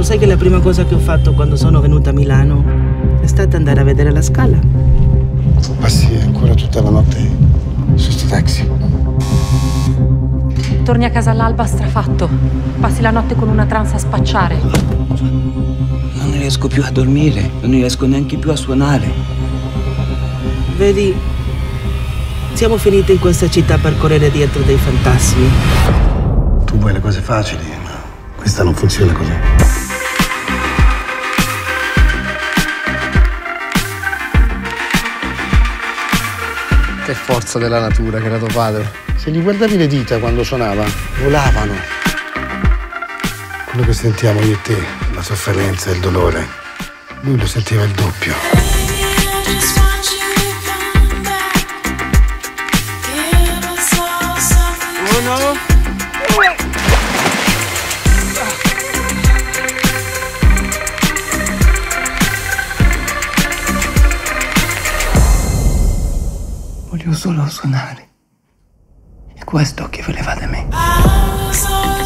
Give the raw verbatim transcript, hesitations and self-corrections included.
sai che la prima cosa che ho fatto quando sono venuta a Milano è stata andare a vedere la Scala? Passi ancora tutta la notte su sto taxi. Torni a casa all'alba strafatto. Passi la notte con una trance a spacciare. Non riesco più a dormire, non riesco neanche più a suonare. Vedi, siamo finiti in questa città per correre dietro dei fantasmi. Tu vuoi le cose facili, ma questa non funziona così. Che forza della natura che era tuo padre. Se gli guardavi le dita quando suonava, volavano. Quello che sentiamo io e te, la sofferenza e il dolore, lui lo sentiva il doppio. Oh no! Voglio solo suonare. È questo che voleva da me.